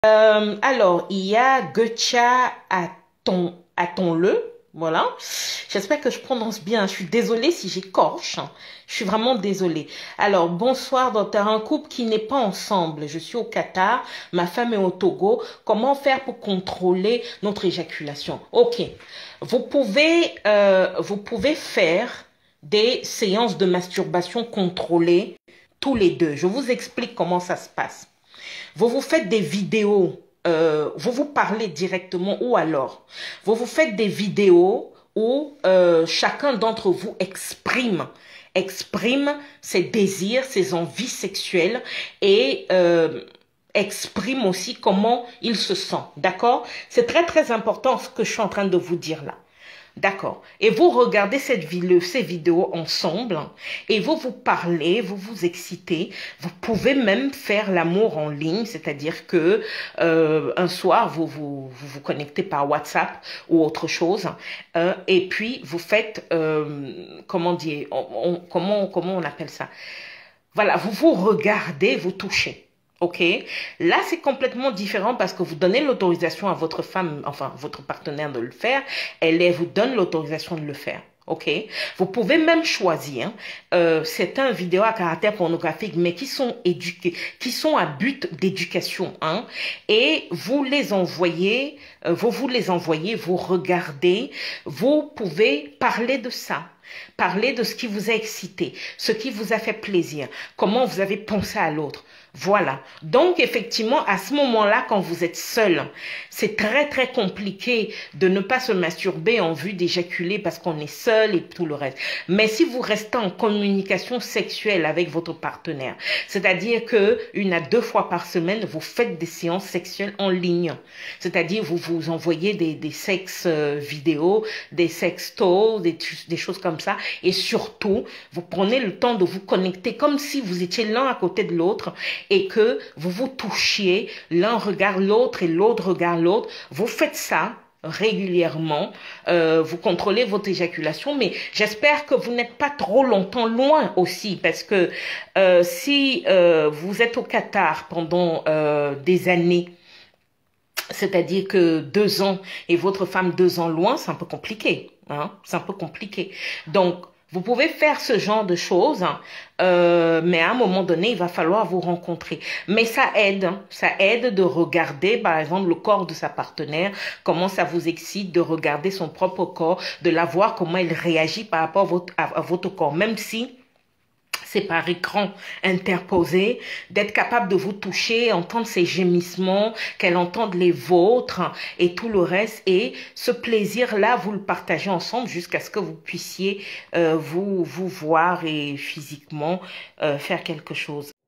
Alors, il y a Götcha Aton-le. Voilà. J'espère que je prononce bien. Je suis désolée si j'écorche. Je suis vraiment désolée. Alors, bonsoir, docteur. Un couple qui n'est pas ensemble. Je suis au Qatar. Ma femme est au Togo. Comment faire pour contrôler notre éjaculation? Ok. Vous pouvez faire des séances de masturbation contrôlées tous les deux. Je vous explique comment ça se passe. Vous vous faites des vidéos, vous vous parlez directement ou alors vous vous faites des vidéos où chacun d'entre vous exprime ses désirs, ses envies sexuelles et exprime aussi comment il se sent. D'accord? C'est très très important ce que je suis en train de vous dire là. D'accord. Et vous regardez ces vidéos ensemble et vous vous parlez, vous vous excitez. Vous pouvez même faire l'amour en ligne, c'est-à-dire que un soir, vous connectez par WhatsApp ou autre chose et puis vous faites, comment dire, comment on appelle ça? Voilà, vous vous regardez, vous touchez. Ok, là c'est complètement différent parce que vous donnez l'autorisation à votre femme, enfin votre partenaire de le faire, vous donne l'autorisation de le faire. Ok, vous pouvez même choisir certains vidéos à caractère pornographique mais qui sont éduqués, qui sont à but d'éducation, hein, et vous les envoyez, vous regardez, vous pouvez parler de ça. Parlez de ce qui vous a excité, ce qui vous a fait plaisir, comment vous avez pensé à l'autre. Voilà. Donc, effectivement, à ce moment-là, quand vous êtes seul, c'est très, très compliqué de ne pas se masturber en vue d'éjaculer parce qu'on est seul et tout le reste. Mais si vous restez en communication sexuelle avec votre partenaire, c'est-à-dire que 1 à 2 fois par semaine, vous faites des séances sexuelles en ligne. C'est-à-dire, vous vous envoyez des sexes vidéos, des sextos, des choses comme ça. Et surtout, vous prenez le temps de vous connecter comme si vous étiez l'un à côté de l'autre et que vous vous touchiez, l'un regarde l'autre et l'autre regarde l'autre. Vous faites ça régulièrement, vous contrôlez votre éjaculation, mais j'espère que vous n'êtes pas trop longtemps loin aussi, parce que si vous êtes au Qatar pendant des années, c'est-à-dire que 2 ans et votre femme 2 ans loin, c'est un peu compliqué, hein? C'est un peu compliqué. Donc, vous pouvez faire ce genre de choses, hein, mais à un moment donné, il va falloir vous rencontrer. Mais ça aide de regarder, par exemple, le corps de sa partenaire, comment ça vous excite, de regarder son propre corps, de la voir comment elle réagit par rapport à votre corps, même si c'est par écran interposé, d'être capable de vous toucher, entendre ses gémissements, qu'elle entende les vôtres et tout le reste. Et ce plaisir-là, vous le partagez ensemble jusqu'à ce que vous puissiez vous voir et physiquement faire quelque chose.